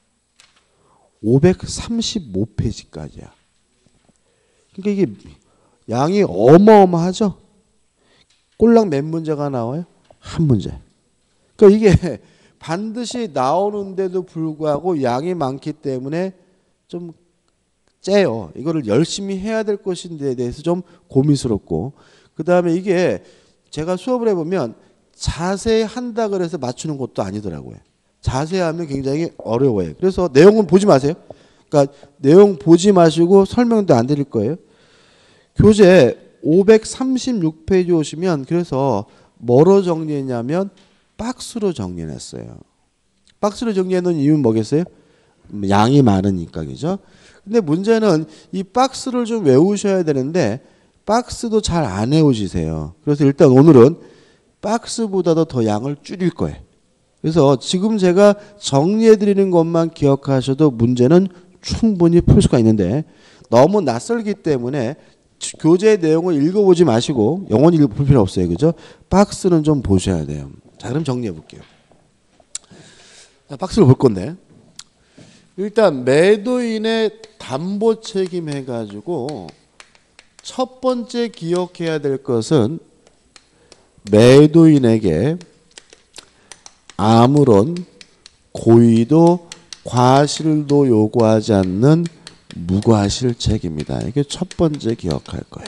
오백삼십오 페이지까지야. 그러니까 이게 양이 어마어마하죠. 꼴랑 몇 문제가 나와요? 한 문제. 그러니까 이게 반드시 나오는데도 불구하고 양이 많기 때문에 좀 째요. 이거를 열심히 해야 될 것인데에 대해서 좀 고민스럽고 그 다음에 이게 제가 수업을 해보면 자세히 한다 그래서 맞추는 것도 아니더라고요. 자세히 하면 굉장히 어려워요. 그래서 내용은 보지 마세요. 그러니까 내용 보지 마시고 설명도 안 드릴 거예요. 교재 오백삼십육 페이지 오시면 그래서 뭐로 정리했냐면 박스로 정리했어요. 박스로 정리해 놓은 이유는 뭐겠어요? 양이 많으니까 그죠? 근데 문제는 이 박스를 좀 외우셔야 되는데 박스도 잘 안 외우시세요. 그래서 일단 오늘은 박스보다도 더 양을 줄일 거예요. 그래서 지금 제가 정리해 드리는 것만 기억하셔도 문제는 충분히 풀 수가 있는데 너무 낯설기 때문에 교재 내용을 읽어보지 마시고 영원히 읽을 필요 없어요. 그죠? 박스는 좀 보셔야 돼요. 자, 그럼 정리해 볼게요. 자, 박스를 볼 건데 일단 매도인의 담보 책임 해가지고 첫 번째 기억해야 될 것은 매도인에게 아무런 고의도 과실도 요구하지 않는 무과실책입니다. 이게 첫 번째 기억할 거예요.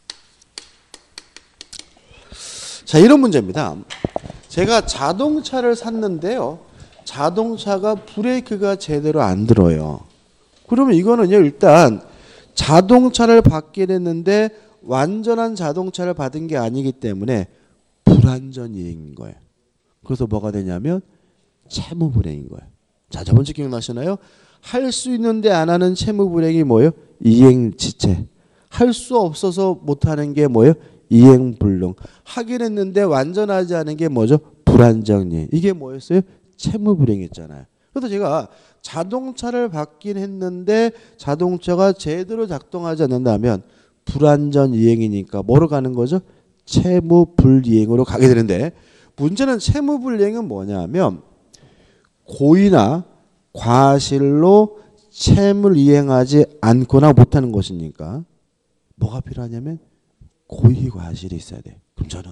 자, 이런 문제입니다. 제가 자동차를 샀는데요. 자동차가 브레이크가 제대로 안 들어요. 그러면 이거는요, 일단 자동차를 받게 됐는데 완전한 자동차를 받은 게 아니기 때문에 불완전 이행인 거예요. 그래서 뭐가 되냐면 채무 불이행인 거예요. 자, 저번 주 기억나시나요? 할 수 있는데 안 하는 채무 불이행이 뭐예요? 이행지체. 할 수 없어서 못하는 게 뭐예요? 이행불능. 하긴 했는데 완전하지 않은 게 뭐죠? 불완전 이행. 이게 뭐였어요? 채무 불이행이었잖아요. 그래서 제가 자동차를 받긴 했는데 자동차가 제대로 작동하지 않는다면 불완전 이행이니까 뭐로 가는 거죠? 채무 불이행으로 가게 되는데, 문제는 채무 불이행은 뭐냐면 고의나 과실로 채무를 이행하지 않거나 못하는 것이니까 뭐가 필요하냐면 고의 과실이 있어야 돼. 그럼 저는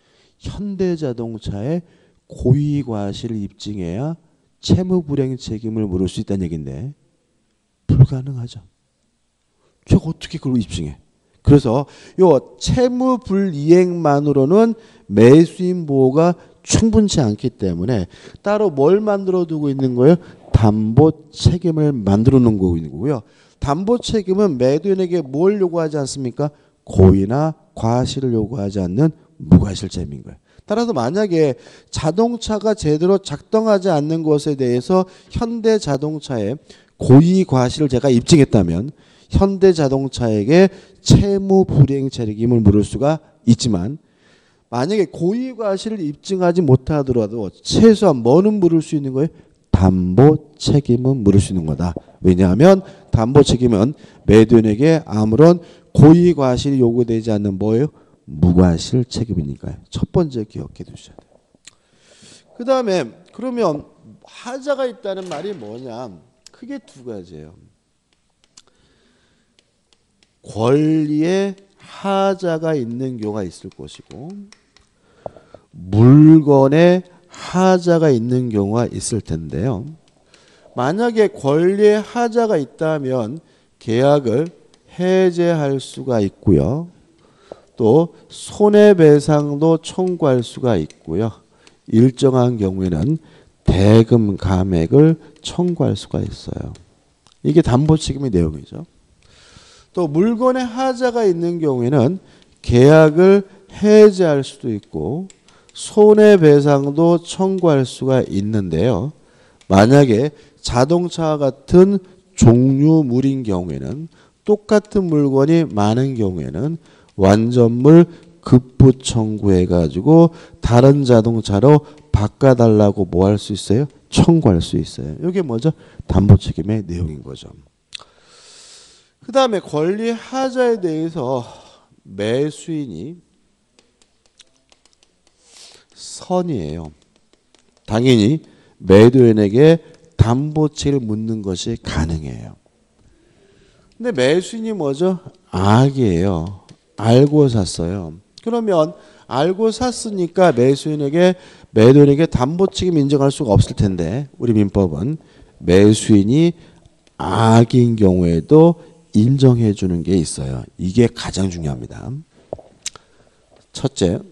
현대자동차의 고의 과실을 입증해야 채무 불이행 책임을 물을 수 있다는 얘기인데 불가능하죠. 제가 어떻게 그걸 입증해? 그래서 요 채무 불이행만으로는 매수인 보호가 충분치 않기 때문에 따로 뭘 만들어 두고 있는 거예요? 담보 책임을 만들어 놓은 거고요. 담보 책임은 매도인에게 뭘 요구하지 않습니까? 고의나 과실을 요구하지 않는 무과실책임인 거예요. 따라서 만약에 자동차가 제대로 작동하지 않는 것에 대해서 현대자동차의 고의 과실을 제가 입증했다면 현대자동차에게 채무 불이행 책임을 물을 수가 있지만, 만약에 고의 과실을 입증하지 못하더라도 최소한 뭐는 물을 수 있는 거예요? 담보 책임은 물을 수 있는 거다. 왜냐하면 담보 책임은 매도인에게 아무런 고의 과실이 요구되지 않는 뭐예요? 무과실 책임이니까요. 첫 번째 기억해 두셔야 돼요. 그 다음에 그러면 하자가 있다는 말이 뭐냐? 크게 두 가지예요. 권리에 하자가 있는 경우가 있을 것이고 물건에 하자가 있는 경우가 있을 텐데요. 만약에 권리에 하자가 있다면 계약을 해제할 수가 있고요. 또 손해배상도 청구할 수가 있고요. 일정한 경우에는 대금 감액을 청구할 수가 있어요. 이게 담보 책임의 내용이죠. 또 물건에 하자가 있는 경우에는 계약을 해제할 수도 있고 손해배상도 청구할 수가 있는데요. 만약에 자동차와 같은 종류물인 경우에는, 똑같은 물건이 많은 경우에는 완전물 급부 청구해가지고 다른 자동차로 바꿔달라고 뭐 할 수 있어요? 청구할 수 있어요. 이게 뭐죠? 담보 책임의 내용인 거죠. 그 다음에 권리 하자에 대해서 매수인이 선이에요. 당연히 매도인에게 담보 책임을 묻는 것이 가능해요. 근데 매수인이 뭐죠? 악이에요. 알고 샀어요. 그러면 알고 샀으니까 매수인에게 매도인에게 담보 책임 인정할 수가 없을 텐데, 우리 민법은 매수인이 악인 경우에도 인정해 주는 게 있어요. 이게 가장 중요합니다. 첫째,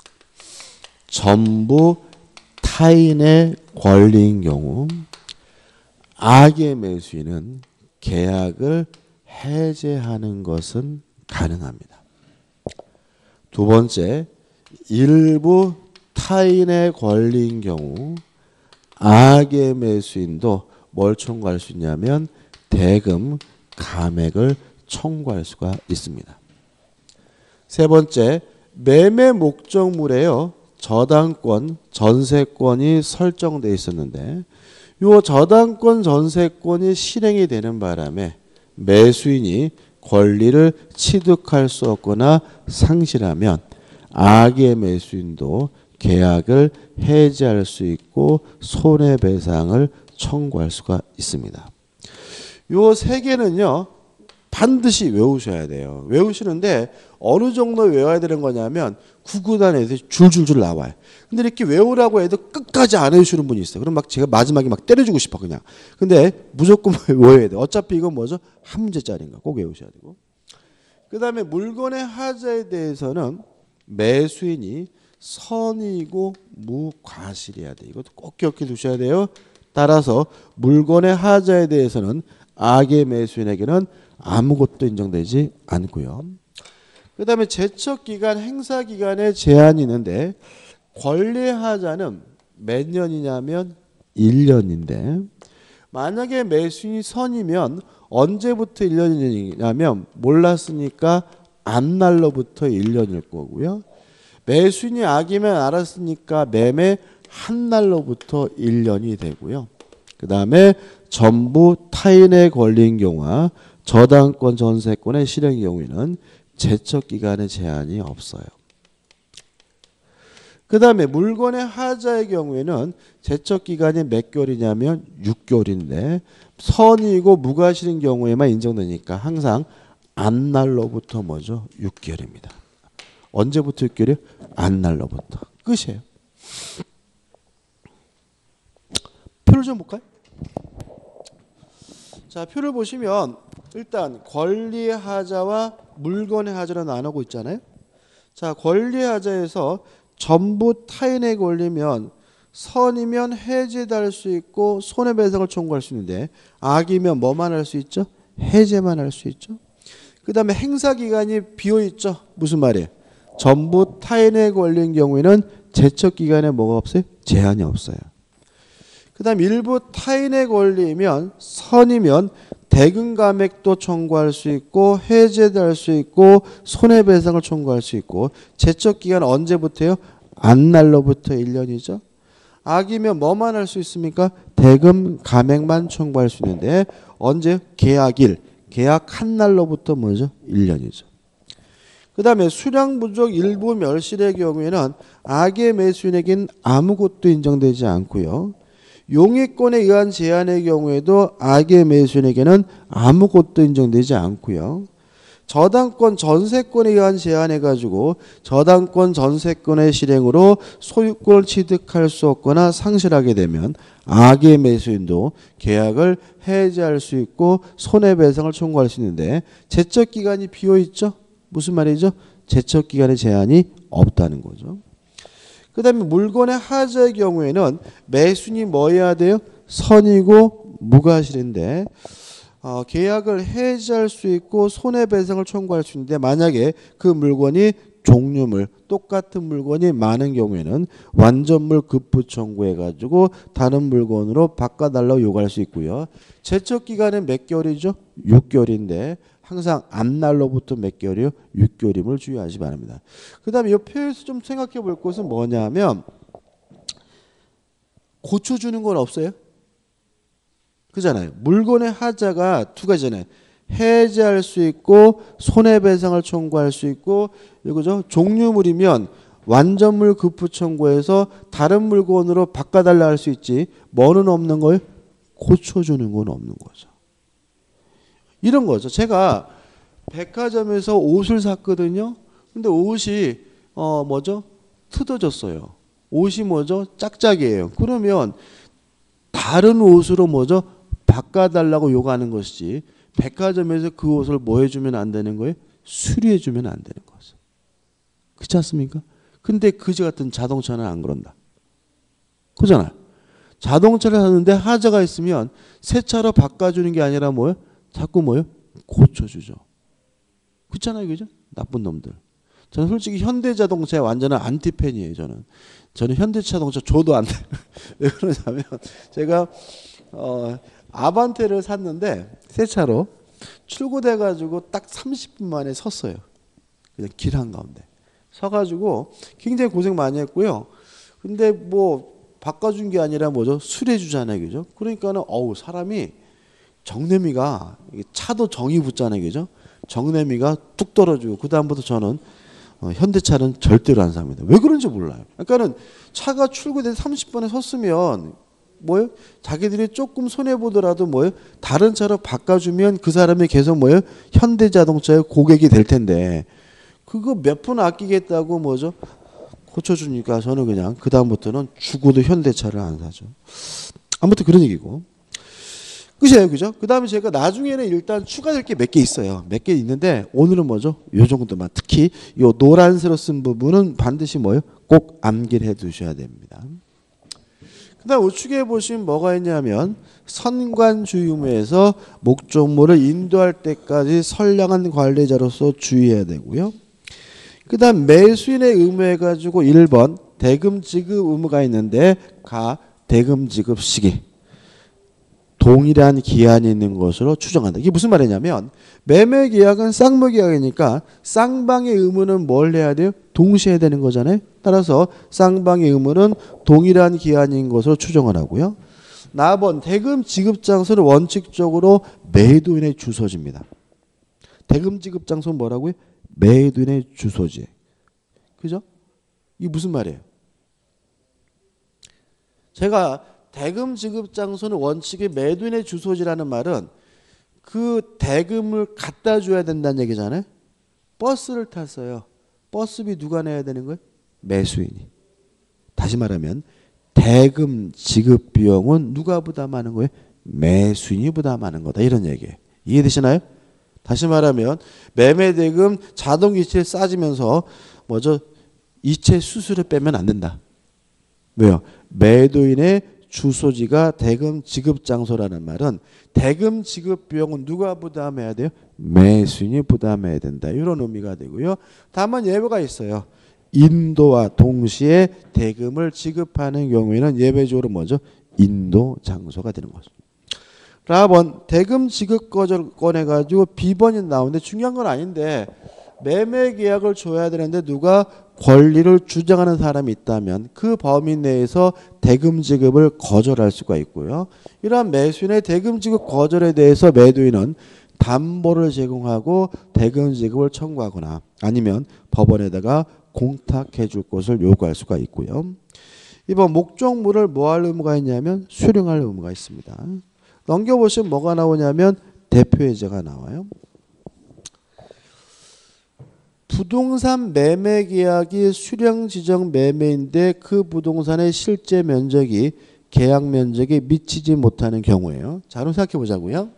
전부 타인의 권리인 경우 악의 매수인은 계약을 해제하는 것은 가능합니다. 두 번째, 일부 타인의 권리인 경우 악의 매수인도 뭘 청구할 수 있냐면 대금 감액을 청구할 수가 있습니다. 세 번째, 매매 목적물에요 저당권, 전세권이 설정되어 있었는데 이 저당권, 전세권이 실행이 되는 바람에 매수인이 권리를 취득할 수 없거나 상실하면 악의 매수인도 계약을 해지할 수 있고 손해배상을 청구할 수가 있습니다. 요 세 개는요 반드시 외우셔야 돼요. 외우시는데 어느 정도 외워야 되는 거냐면 구구단에서 줄줄줄 나와요. 근데 이렇게 외우라고 해도 끝까지 안 외우시는 분이 있어요. 그럼 막 제가 마지막에 막 때려주고 싶어 그냥. 근데 무조건 외워야 돼요. 어차피 이건 뭐죠? 한 문제짜리인가 꼭 외우셔야 되고. 그 다음에 물건의 하자에 대해서는 매수인이 선이고 무과실이어야 돼요. 이것도 꼭 기억해 두셔야 돼요. 따라서 물건의 하자에 대해서는 악의 매수인에게는 아무것도 인정되지 않고요. 그 다음에 제척기간, 행사기간에 제한이 있는데 권리의 하자는 몇 년이냐면 일 년인데 만약에 매수인이 선이면 언제부터 일 년이냐면 몰랐으니까 안날로부터 일 년일 거고요. 매수인이 악이면 알았으니까 매매 한 날로부터 일 년이 되고요. 그 다음에 전부 타인의 권리인 경우와 저당권 전세권의 실행의 경우에는 제척기간의 제한이 없어요. 그 다음에 물건의 하자의 경우에는 제척기간이 몇 개월이냐면 육 개월인데 선이고 무과실인 경우에만 인정되니까 항상 안날로부터 뭐죠? 육 개월입니다. 언제부터 육 개월이요? 안날로부터. 끝이에요. 표를 좀 볼까요? 자, 표를 보시면 일단 권리의 하자와 물건의 하자로 나누고 있잖아요. 자, 권리의 하자에서 전부 타인의 권리면 선이면 해제할 수 있고 손해배상을 청구할 수 있는데 악이면 뭐만 할 수 있죠? 해제만 할 수 있죠. 그 다음에 행사기간이 비어있죠. 무슨 말이에요? 전부 타인의 권리인 경우에는 제척기간에 뭐가 없어요? 제한이 없어요. 그 다음 일부 타인의 권리이면 선이면 대금 감액도 청구할 수 있고 해제도 할 수 있고 손해배상을 청구할 수 있고 제척기간 언제부터요? 안날로부터 일 년이죠. 악이면 뭐만 할 수 있습니까? 대금 감액만 청구할 수 있는데 언제? 계약일, 계약한 날로부터 뭐죠? 일 년이죠. 그 다음에 수량 부족 일부 멸실의 경우에는 악의 매수인에겐 아무것도 인정되지 않고요. 용의권에 의한 제한의 경우에도 악의 매수인에게는 아무것도 인정되지 않고요. 저당권 전세권에 의한 제한해가지고 저당권 전세권의 실행으로 소유권을 취득할 수 없거나 상실하게 되면 악의 매수인도 계약을 해지할 수 있고 손해배상을 청구할 수 있는데 제척기간이 비어있죠. 무슨 말이죠? 제척기간의 제한이 없다는 거죠. 그 다음에 물건의 하자의 경우에는 매수인이 뭐 해야 돼요? 선이고 무과실인데 어, 계약을 해지할 수 있고 손해배상을 청구할 수 있는데 만약에 그 물건이 종류물 똑같은 물건이 많은 경우에는 완전물 급부 청구해가지고 다른 물건으로 바꿔달라고 요구할 수 있고요. 제척기간은 몇 개월이죠? 육 개월인데 항상 앞날로부터 몇 개월이요? 육 개월임을 주의하시 바랍니다. 그 다음에 이 표에서 좀 생각해 볼 것은 뭐냐면 고쳐주는 건 없어요? 그잖아요. 물건의 하자가 두 가지잖아요. 해제할 수 있고 손해배상을 청구할 수 있고 이거죠. 종류물이면 완전물 급부 청구해서 다른 물건으로 바꿔달라 할 수 있지 뭐는 없는 거예요? 고쳐주는 건 없는 거죠. 이런 거죠. 제가 백화점에서 옷을 샀거든요. 근데 옷이 어 뭐죠? 뜯어졌어요. 옷이 뭐죠? 짝짝이에요. 그러면 다른 옷으로 뭐죠? 바꿔달라고 요구하는 것이지 백화점에서 그 옷을 뭐 해주면 안 되는 거예요? 수리해주면 안 되는 거죠. 그렇지 않습니까? 근데 그지 같은 자동차는 안 그런다. 그잖아요. 자동차를 사는데 하자가 있으면 새 차로 바꿔주는 게 아니라 뭐예요? 자꾸 뭐예요? 고쳐주죠. 그렇잖아요. 그죠? 나쁜 놈들. 저는 솔직히 현대자동차의 완전한 안티팬이에요. 저는. 저는 현대자동차 줘도 안 돼요. 왜 그러냐면 제가 어, 아반떼를 샀는데 새 차로 출고돼가지고 딱 삼십 분 만에 섰어요. 그냥 길 한가운데. 서가지고 굉장히 고생 많이 했고요. 근데 뭐 바꿔준 게 아니라 뭐죠? 수리해주잖아요. 그죠? 그러니까는 어우 사람이 정내미가 차도 정이 붙잖아요. 그죠? 정내미가 뚝 떨어지고 그 다음부터 저는 어, 현대차는 절대로 안 삽니다. 왜 그런지 몰라요. 그러니까는 차가 출고돼서 삼십 분에 섰으면 뭐예요? 자기들이 조금 손해 보더라도 뭐예요? 다른 차로 바꿔주면 그 사람이 계속 뭐예요? 현대자동차의 고객이 될 텐데 그거 몇 푼 아끼겠다고 뭐죠? 고쳐주니까 저는 그냥 그 다음부터는 죽어도 현대차를 안 사죠. 아무튼 그런 얘기고. 끝이에요, 그죠? 그 다음에 제가 나중에는 일단 추가될 게 몇 개 있어요. 몇 개 있는데 오늘은 뭐죠? 요 정도만. 특히 요 노란색으로 쓴 부분은 반드시 뭐예요? 꼭 암기를 해 두셔야 됩니다. 그 다음 우측에 보시면 뭐가 있냐면 선관주의무에서 목적물을 인도할 때까지 선량한 관리자로서 주의해야 되고요. 그 다음 매수인의 의무해 가지고 일 번 대금 지급 의무가 있는데 가 대금 지급 시기 동일한 기한이 있는 것으로 추정한다. 이게 무슨 말이냐면 매매 계약은 쌍무 계약이니까 쌍방의 의무는 뭘 해야 돼요? 동시에 해야 되는 거잖아요. 따라서 쌍방의 의무는 동일한 기한인 것으로 추정을 하고요. 사 번 대금 지급 장소는 원칙적으로 매도인의 주소지입니다. 대금 지급 장소는 뭐라고요? 매도인의 주소지. 그죠? 이게 무슨 말이에요? 제가 대금 지급 장소는 원칙이 매도인의 주소지라는 말은 그 대금을 갖다 줘야 된다는 얘기잖아요. 버스를 탔어요. 버스비 누가 내야 되는 거예요? 매수인이. 다시 말하면 대금 지급 비용은 누가 부담하는 거예요? 매수인이 부담하는 거다. 이런 얘기예요. 이해되시나요? 다시 말하면 매매 대금 자동이체 싸지면서 뭐죠? 이체 수수료 빼면 안 된다. 왜요? 매도인의 주소지가 대금 지급 장소라는 말은 대금 지급 비용은 누가 부담해야 돼요? 매수인이 부담해야 된다. 이런 의미가 되고요. 다만 예외가 있어요. 인도와 동시에 대금을 지급하는 경우에는 예외적으로 뭐죠? 인도 장소가 되는 거죠. 사 번 대금 지급 거절 꺼내가지고 비번이 나오는데 중요한 건 아닌데 매매 계약을 줘야 되는데 누가 권리를 주장하는 사람이 있다면 그 범위 내에서 대금 지급을 거절할 수가 있고요. 이러한 매수인의 대금 지급 거절에 대해서 매도인은 담보를 제공하고 대금 지급을 청구하거나 아니면 법원에다가 공탁해 줄 것을 요구할 수가 있고요. 이번 목적물을 뭐 할 의무가 있냐면 수령할 의무가 있습니다. 넘겨보시면 뭐가 나오냐면 대표해제가 나와요. 부동산 매매 계약이 수령 지정 매매인데 그 부동산의 실제 면적이 계약 면적에 미치지 못하는 경우예요. 자, 그럼 생각해 보자고요.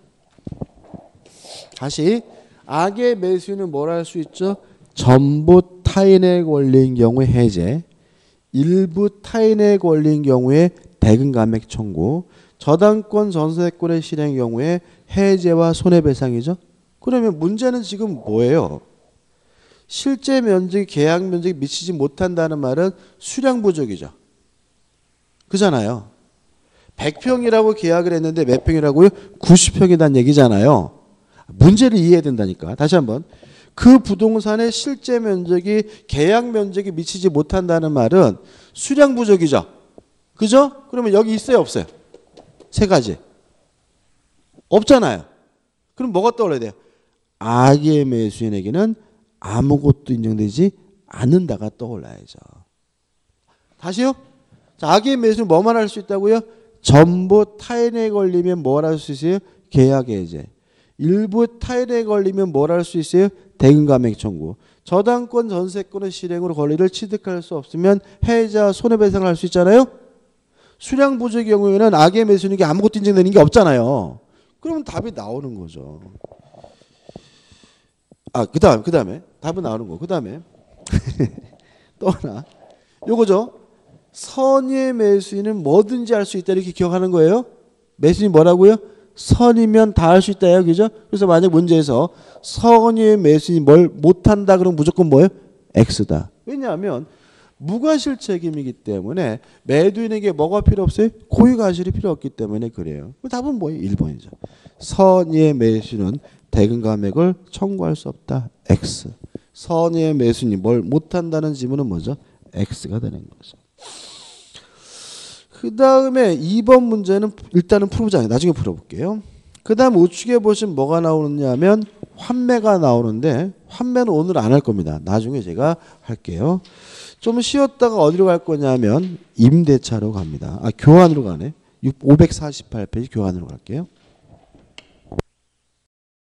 다시 악의 매수인은 뭘 할 수 있죠? 전부 타인에 걸린 경우에 해제, 일부 타인에 걸린 경우에 대금 감액 청구, 저당권 전세권의 실행 경우에 해제와 손해배상이죠. 그러면 문제는 지금 뭐예요? 실제 면적이 계약 면적이 미치지 못한다는 말은 수량 부족이죠. 그잖아요. 백 평이라고 계약을 했는데 몇 평이라고요? 구십 평이란 얘기잖아요. 문제를 이해해야 된다니까. 다시 한번. 그 부동산의 실제 면적이 계약 면적이 미치지 못한다는 말은 수량 부족이죠. 그죠? 그러면 여기 있어요, 없어요? 세 가지. 없잖아요. 그럼 뭐가 떠올라야 돼요? 악의 매수인에게는 아무것도 인정되지 않는다가 떠올라야죠. 다시요? 자, 악의 매수는 뭐만 할 수 있다고요? 전부 타인에 걸리면 뭘 할 수 있어요? 계약 해제. 일부 타인에 걸리면 뭘 할 수 있어요? 대금 감액 청구. 저당권 전세권의 실행으로 권리를 취득할 수 없으면 해제와 손해배상을 할 수 있잖아요. 수량 부족의 경우에는 악의 매수인에게 아무것도 인정되는 게 없잖아요. 그러면 답이 나오는 거죠. 아, 그 다음, 그 다음에 답은 나오는 거. 그 다음에 또 하나. 요거죠. 선의의 매수인은 뭐든지 할 수 있다 이렇게 기억하는 거예요. 매수인이 뭐라고요? 선이면 다 할 수 있다요. 그죠? 그래서 만약 문제에서 선의의 매수인이 뭘 못한다 그러면 무조건 뭐예요? X다. 왜냐하면 무과실 책임이기 때문에 매도인에게 뭐가 필요 없어요? 고의과실이 필요 없기 때문에 그래요. 답은 뭐예요? 일 번이죠. 선의의 매수인은 대금 감액을 청구할 수 없다. X. 선의의 매수인이 뭘 못한다는 지문은 뭐죠? X가 되는 거죠. 그 다음에 이 번 문제는 일단은 풀어보자. 나중에 풀어볼게요. 그 다음 우측에 보시면 뭐가 나오느냐면 환매가 나오는데 환매는 오늘 안 할 겁니다. 나중에 제가 할게요. 좀 쉬었다가 어디로 갈 거냐면 임대차로 갑니다. 아, 교환으로 가네. 오백사십팔 페이지 교환으로 갈게요.